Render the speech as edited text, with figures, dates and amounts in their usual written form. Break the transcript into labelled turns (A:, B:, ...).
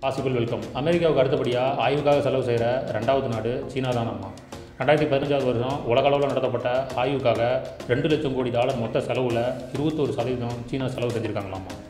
A: Possible welcome. அமெரிக்காவுக்கு அடுத்தபடியாக ஆய்வுக்காக செலவு செய்கிற ரெண்டாவது நாடு சீனா தானம்மா. 2015 வருஷம் உலகளவில் நடத்தப்பட்ட ஆய்வுக்காக $2 லட்சம் கோடி மொத்த செலவில் 21% சீனா செலவு செஞ்சுருக்காங்களாம்மா.